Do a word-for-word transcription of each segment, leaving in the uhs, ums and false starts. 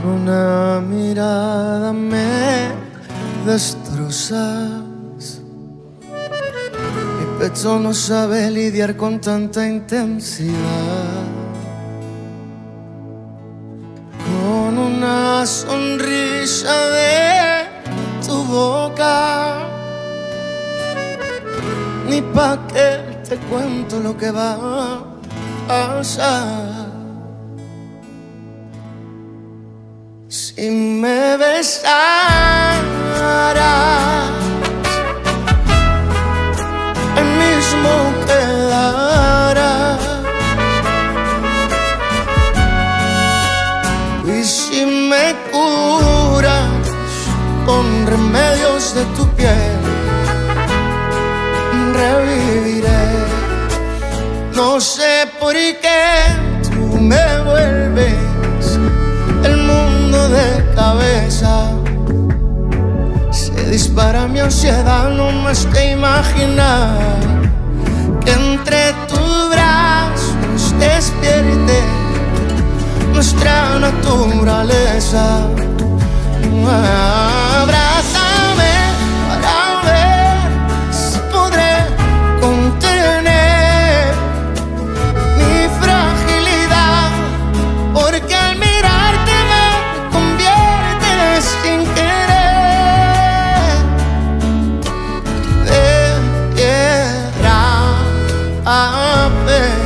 una mirada me destrozas. Mi pecho no sabe lidiar con tanta intensidad. Con una sonrisa de tu boca, ni pa' qué te cuento lo que va a pasar. Si me besaras, el mismo quedara. Y si me curas con remedios de tu piel, reviviré. No sé por qué tú me vuelves el mundo de cabeza. Se dispara mi ansiedad, no más que imaginar que entre tus brazos despierte nuestra naturaleza. Abrázame para ver si podré contener mi fragilidad, porque al mirarte me conviertes sin querer de piedra a papel.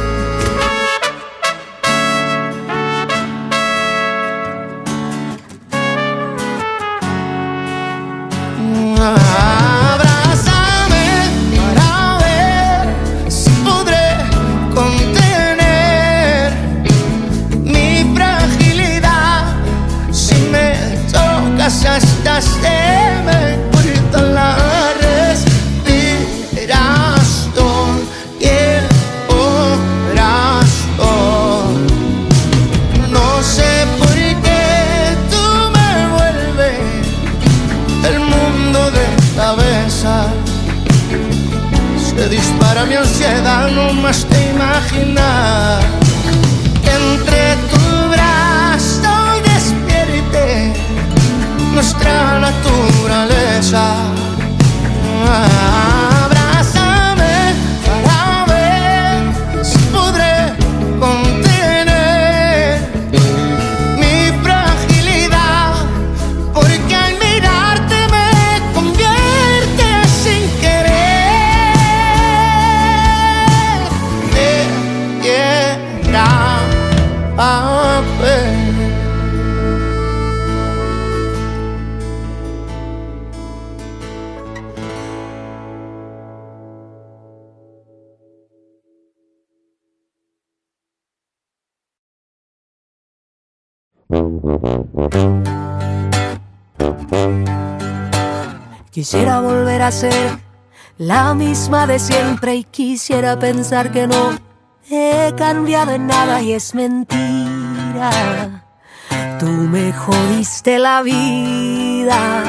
Abrázame para ver si podré contener mi fragilidad. Si me tocas hasta se me corta la respiración y el corazón. No sé por qué tú me vuelves el mundo de cabeza. Se dispara mi ansiedad, no más que imaginar que entre tu brazo despierte nuestra naturaleza. Abrázame para ver si podré contener mi fragilidad, porque al mirarte me conviertes sin querer de piedra a papel. Quisiera volver a ser la misma de siempre y quisiera pensar que no he cambiado en nada y es mentira. Tú me jodiste la vida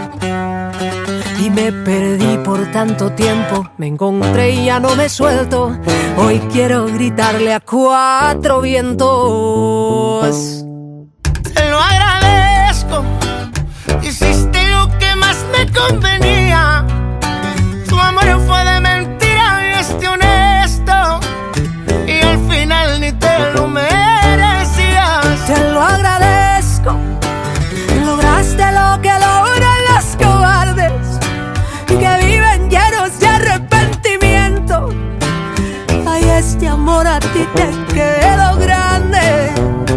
y me perdí por tanto tiempo. Me encontré y ya no me suelto. Hoy quiero gritarle a cuatro vientos. Te lo agradezco, hiciste lo que más me convenía. Tu amor fue de mentira y este honesto, y al final ni te lo merecías. Te lo agradezco, lograste lo que logran los cobardes, que viven llenos de arrepentimiento. Ay, este amor a ti te quedó grande.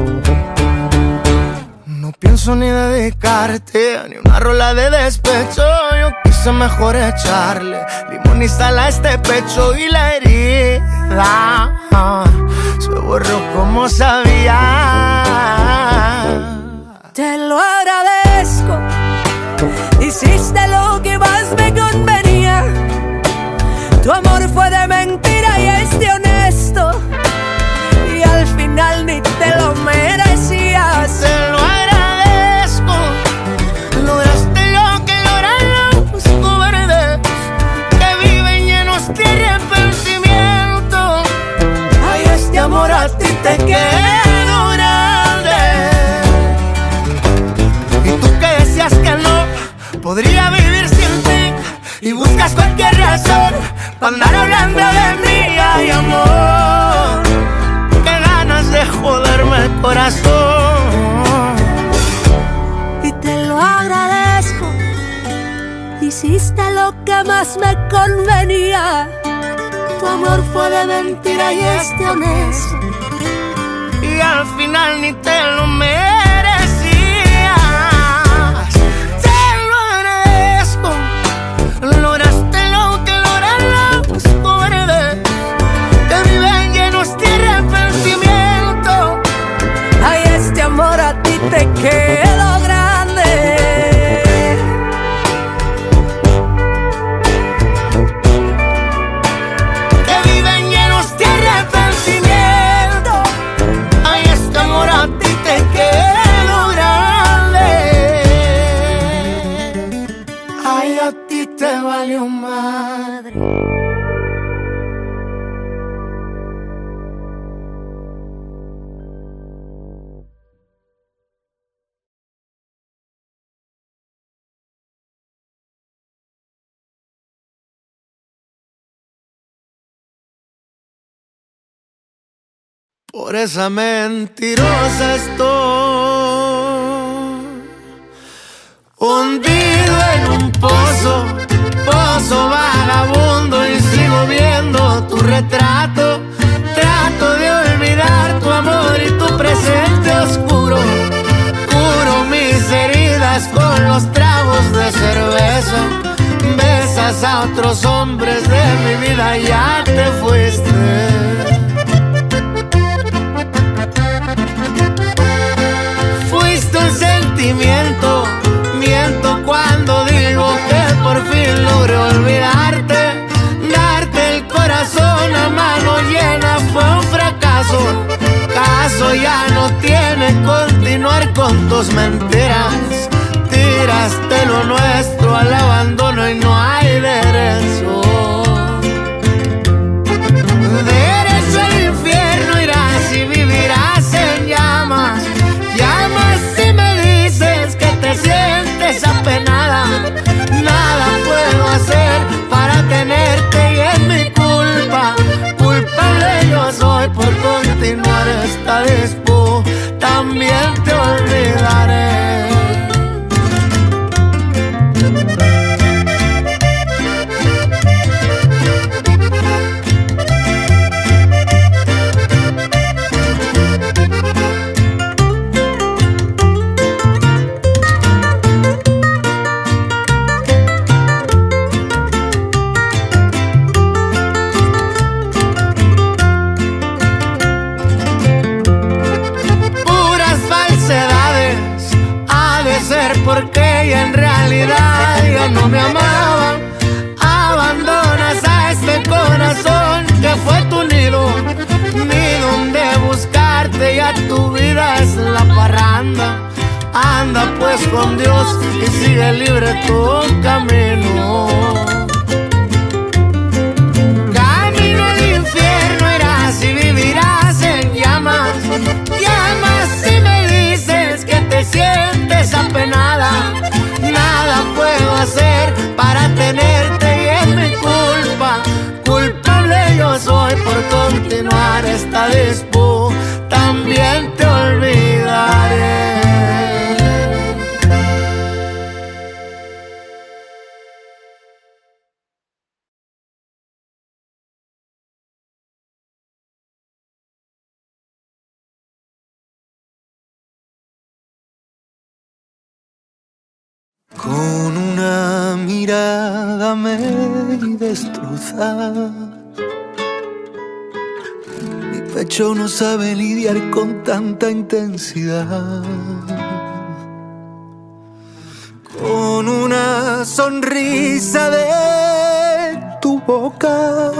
No pienso ni dedicarte ni una rola de despecho. Yo quise mejor echarle limón y sal a este pecho, y la herida ah, se borró como sabía. Te lo agradezco, hiciste lo que más me convenía. Tu amor fue de mentira y este honesto, y al final ni te lo merecías. Te lo agradezco, lograste lo que logran los cobardes, que viven llenos de arrepentimiento. Ay, este amor a ti te quedó grande. lo que más me convenía. Tu amor fue de mentira y es de honesto, y al final ni te lo merecías. Te lo agradezco, lograste lo que logran los cobardes, que viven llenos de arrepentimiento. Ay, este amor a ti te quedó grande. Que viven llenos de arrepentimiento. Ay, este amor a ti te quedó grande. Ay, a ti te valió madre. Por esa mentirosa estoy hundido en un pozo, pozo vagabundo, y sigo viendo tu retrato. Trato de olvidar tu amor y tu presente oscuro. Curo mis heridas con los tragos de cerveza. Besas a otros hombres de mi vida, ya te fuiste. Miento cuando digo que por fin logré olvidarte. Darte el corazón a mano llena fue un fracaso. Caso ya no tiene continuar con tus mentiras. Tiraste lo nuestro al abandono y no hay derecho. Derecho al infierno irás y vivirás en llamas. Llamas si me te sientes apenada. Nada puedo hacer para tenerte y es mi culpa. Culpable yo soy por continuar esta disputa. También te olvidaré. Porque ella en realidad ya no me amaba. Abandonas a este corazón que fue tu nido, ni donde buscarte, ya tu vida es la parranda. Anda pues con Dios y sigue libre tu camino. Camino al infierno irás y vivirás en llamas. Llamas si me dices que te sientes apenada. Nada puedo hacer para tenerte y es mi culpa. Culpable yo soy por continuar esta disputa. También te olvidaré. Con una mirada me destrozas. Mi pecho no sabe lidiar con tanta intensidad. Con una sonrisa de tu boca,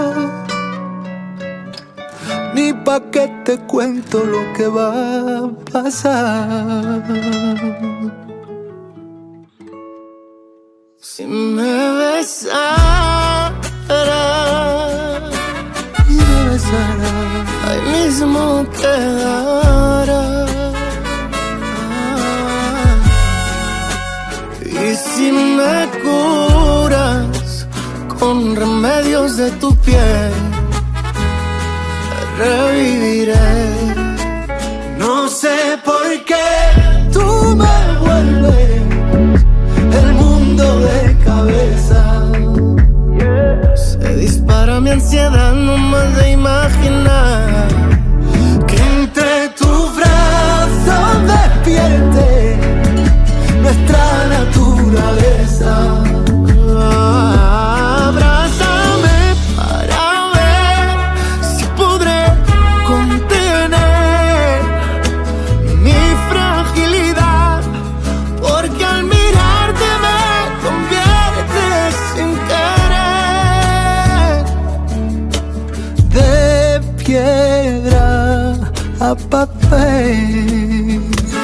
ni pa' qué te cuento lo que va a pasar. Si me besaras, si me besaras, ahí mismo quedara. Y si me curas con remedios de tu piel, reviviré. No sé por qué tú me vuelves el mundo de cabeza. papel.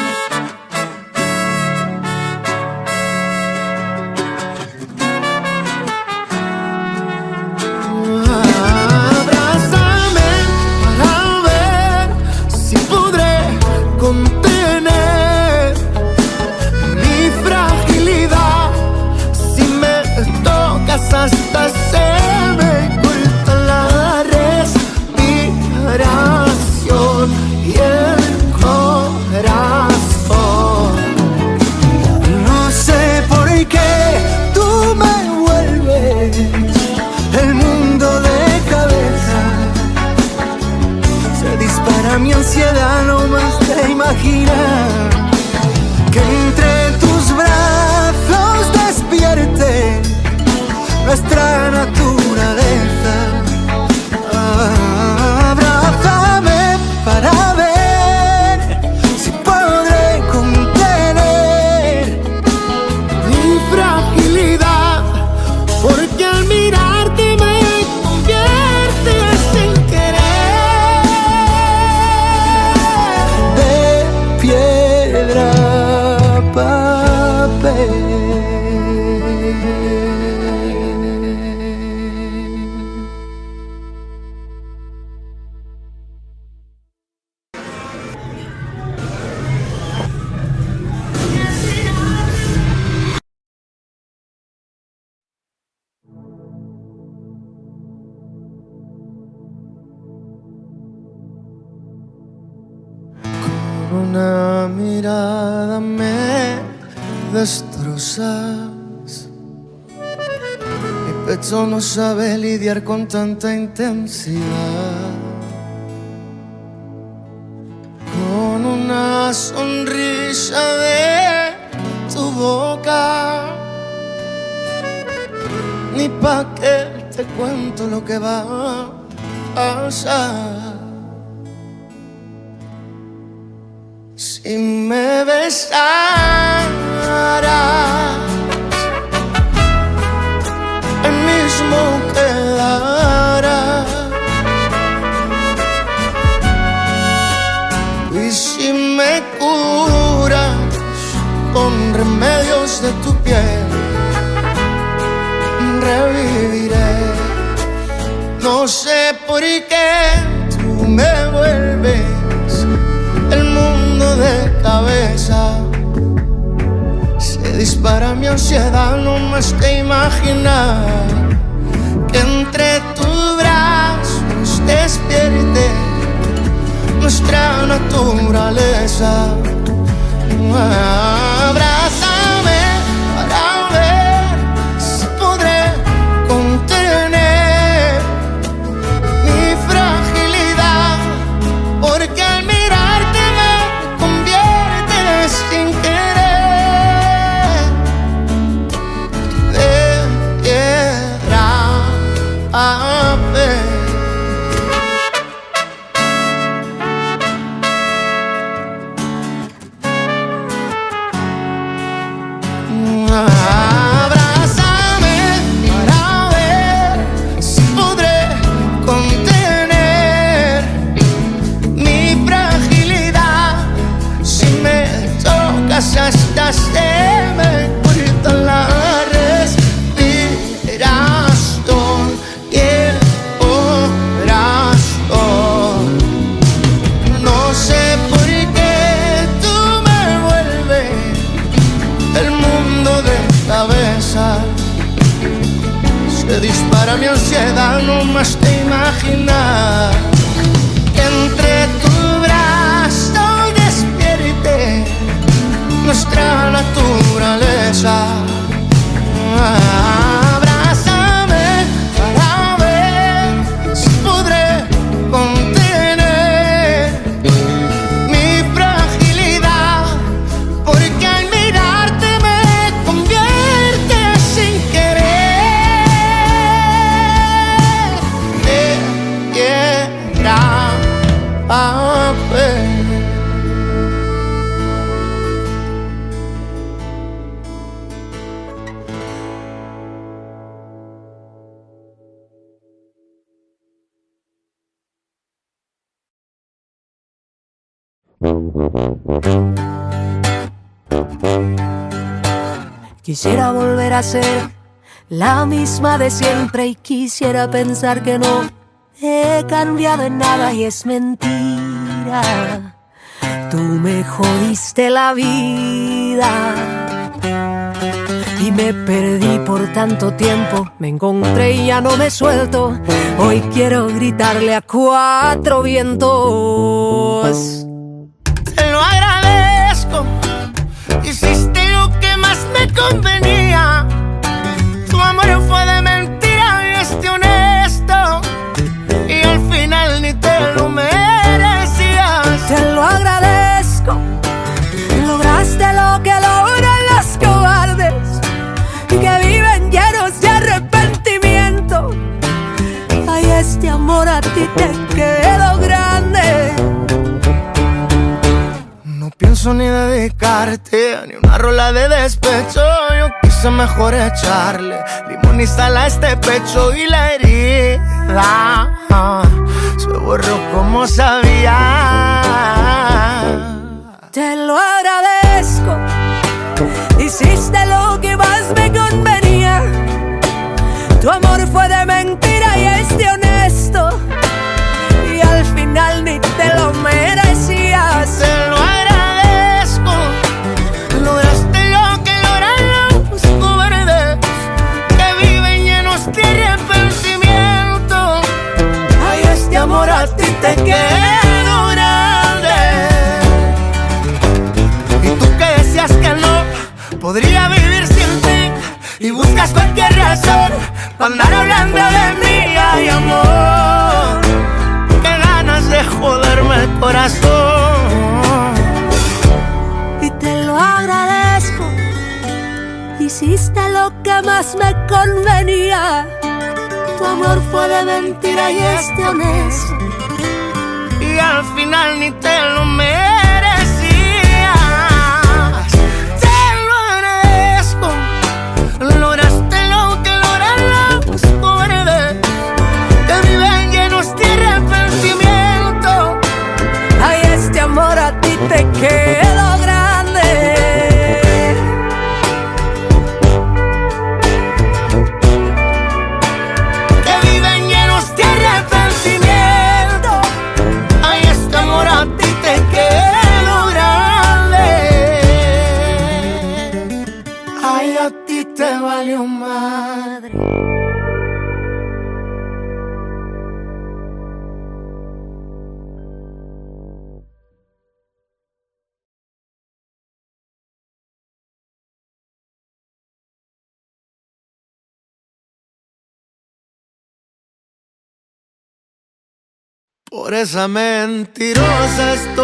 Abrázame para ver si podré contener mi fragilidad. Si me tocas hasta se me corta la respiración y el corazón. No sé por qué tú me vuelves el mundo de cabeza. Se dispara mi ansiedad nomás de imaginar que entre tus brazos despierte nuestra naturaleza. Abrázame para ver si podré contener Mi fragilidad, porque al mirarte me conviertes sin querer de piedra papel. Con una mirada me destrozas. Mi pecho no sabe lidiar con tanta intensidad. Con una sonrisa de tu boca, ni pa' qué te cuento lo que va a pasar. Si me besaras, el mismo quedara. Y si me curas con remedios de tu piel, reviviré. No sé por qué tú me vuelves el mundo de cabeza. Se dispara mi ansiedad nomás de imaginar que entre tus brazos despierte nuestra naturaleza. Abrázame para ver si podré contener mi fragilidad, porque al mirarte me conviertes sin querer de piedra a papel. Abrázame para ver si podré contener mi fragilidad. Si me tocas hasta se me corta la respiración y el corazón. No sé por qué tú me vuelves el mundo de cabeza. Se dispara mi ansiedad nomás de imaginar que entre tu brazo despierte nuestra naturaleza. Abrázame para ver si podré contener mi fragilidad, porque al mirarte me conviertes sin querer de Quisiera volver a ser la misma de siempre y quisiera pensar que no he cambiado en nada y es mentira. Tú me jodiste la vida y me perdí por tanto tiempo. Me encontré y ya no me suelto. Hoy quiero gritarle a cuatro vientos. Te lo agradezco. Hiciste lo que más me convenía. Tu amor fue de mentira y este honesto. Y al final ni te lo merecías. Te lo agradezco. Lograste lo que logran los cobardes, que viven llenos de arrepentimiento. Ay, este amor a ti te quedó grande. No pienso ni dedicarte ni una rola de despecho. Yo quise mejor echarle limón y sal a este pecho y la herida ah, se borró como sabía. Te lo agradezco. Hiciste lo que más me convenía. Tu amor fue de mentira y este honesto. Y al final ni te lo merecías. Te lo agradezco. Lograste lo que logran los cobardes, que viven llenos de arrepentimiento. Ay, este amor a ti te quedó grande. Y tú que decías que no podría vivir sin ti, y buscas cualquier razón para andar hablando de mí. Ay, amor, qué ganas de joderme el corazón. Y te lo agradezco. Hiciste lo que más me convenía. Tu amor fue de mentira y este honesto. Y al final ni te lo merecías. Lograste lo que logran los cobardes, que viven llenos de arrepentimiento. Ay, este amor a ti te quedó grande. Que viven llenos de arrepentimiento. Ay, este amor a ti te quedó grande. Ay, a ti te valió madre. Por esa mentirosa estoy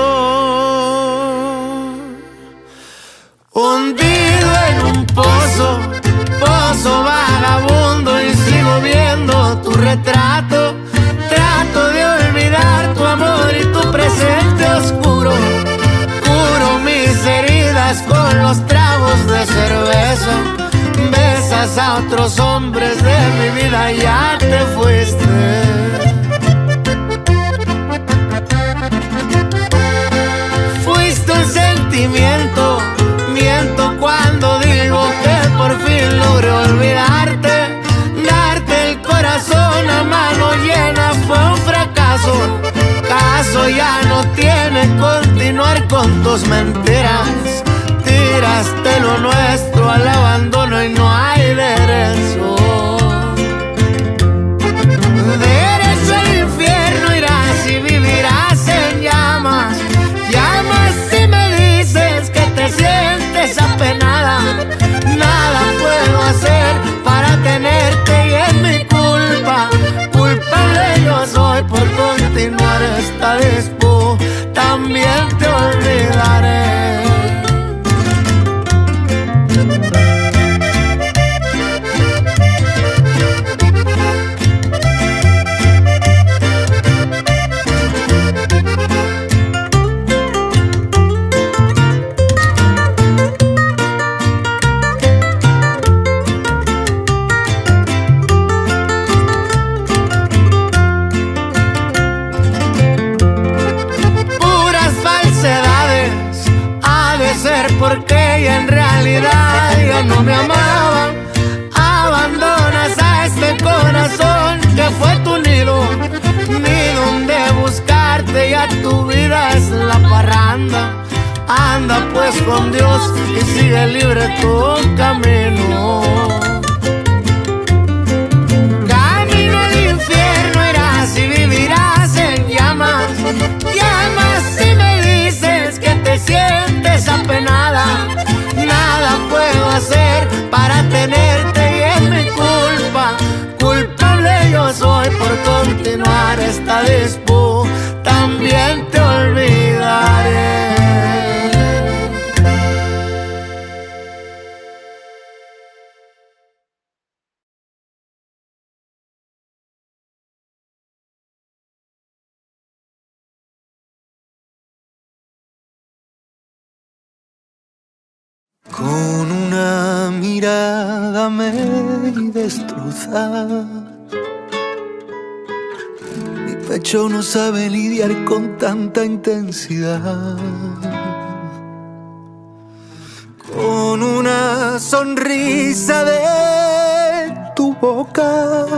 hundido en un pozo, pozo vagabundo, y sigo viendo tu retrato. Trato de olvidar tu amor y tu presente oscuro. Curo mis heridas con los tragos de cerveza. Besas a otros hombres de mi vida, ya te fuiste. Sentimiento, miento cuando digo que por fin logré olvidarte. Darte el corazón a mano llena fue un fracaso. Caso ya no tiene continuar con tus mentiras. Tiraste lo nuestro al abandono y no hay derecho. Derecho al infierno irás y vivirás en llamas. Llamas si me dices que te sientes apenada. Nada puedo hacer para tenerte y es mi culpa. Culpable yo soy por continuar esta disputa. También te olvidaré. olvidar porque ella en realidad ya no me amaba. Abandonas a este corazón que fue tu nido, ni donde buscarte, ya tu vida es la parranda. Anda pues con Dios y sigue libre tu camino. Camino al infierno irás y vivirás en llamas. Llamas si me dices que te sientes apenada. Nada puedo hacer para tenerte y es mi culpa. Culpable yo soy por continuar esta disputa. También te olvidaré. Con una mirada me destrozas. Mi pecho no sabe lidiar con tanta intensidad. Con una sonrisa de tu boca,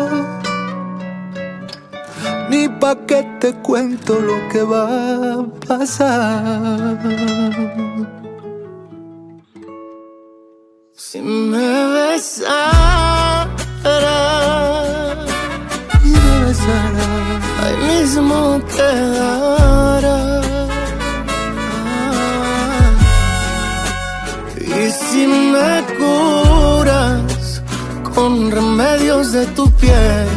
ni pa' qué te cuento lo que va a pasar. Si me besara y me besara, ahí mismo quedara. Y si me curas con remedios de tu piel,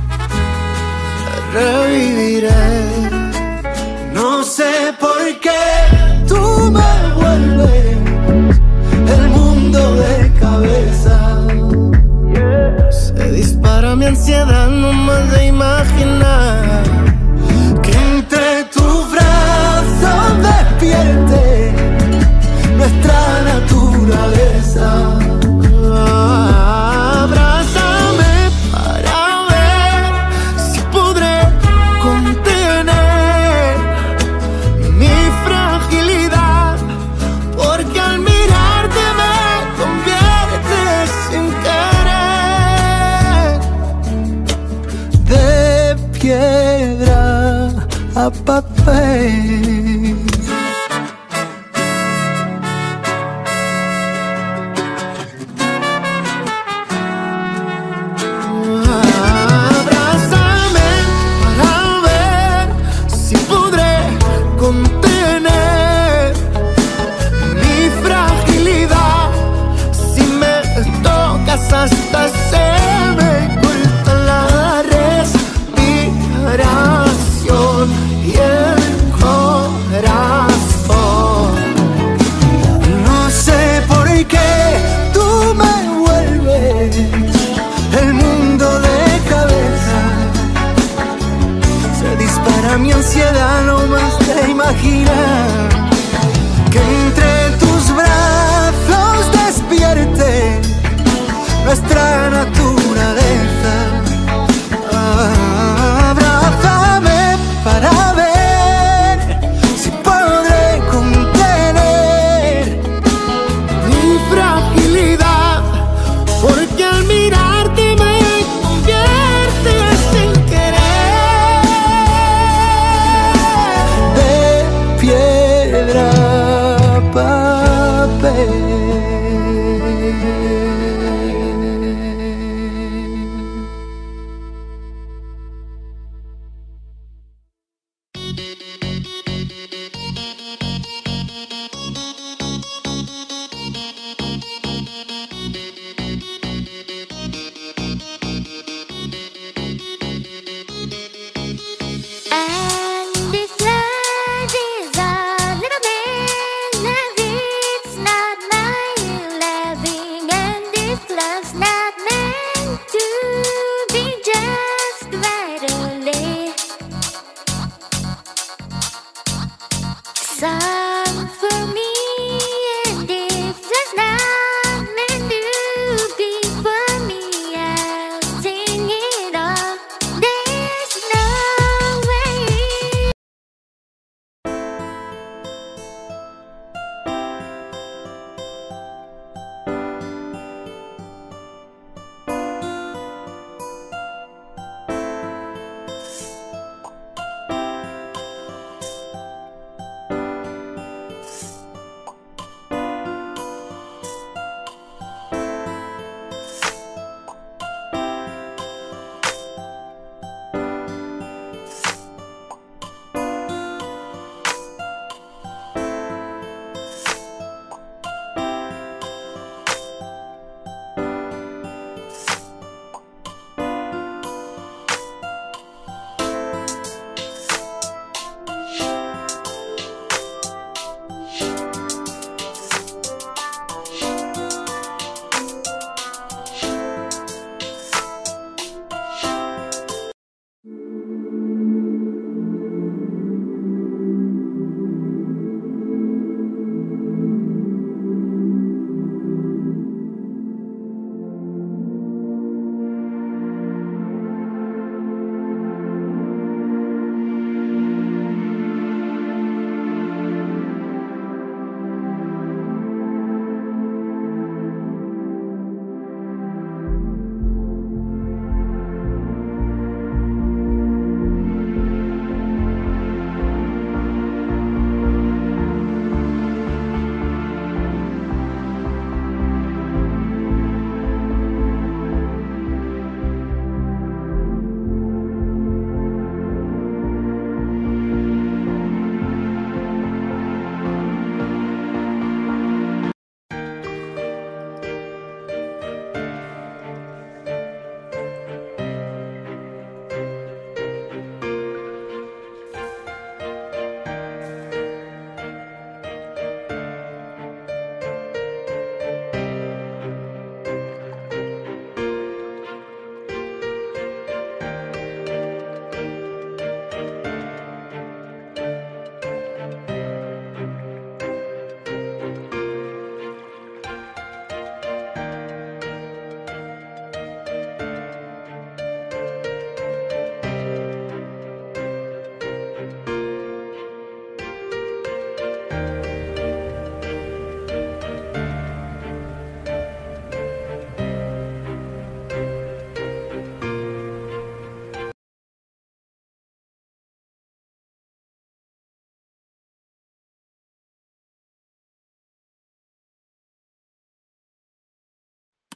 reviviré. No sé por qué tú me vuelves el mundo de cabeza. Se dispara mi ansiedad nomás de imaginar que entre tus brazos despierte nuestra naturaleza. Abrázame para ver si podré contener mi fragilidad, porque al mirarte me conviertes sin querer de piedra a papel. hasta se me corta la respiración y el corazón.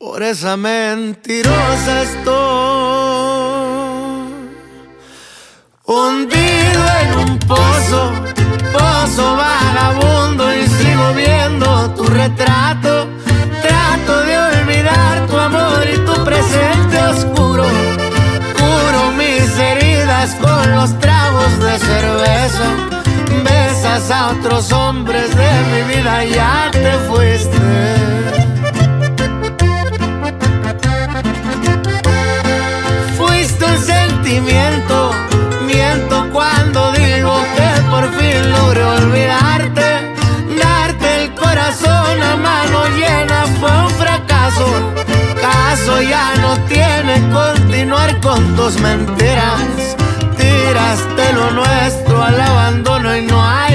por esa mentirosa estoy. Hundido en un pozo, pozo vagabundo, y sigo viendo tu retrato. Trato de olvidar tu amor y tu presente oscuro. Curo mis heridas con los tragos de cerveza. Besas a otros hombres de mi vida, ya te fuiste. Fuiste un sentimiento, miento cuando digo que por fin logré olvidarte. Darte el corazón a mano llena fue un fracaso. Caso ya no tiene continuar con tus mentiras. Tiraste lo nuestro al abandono y no hay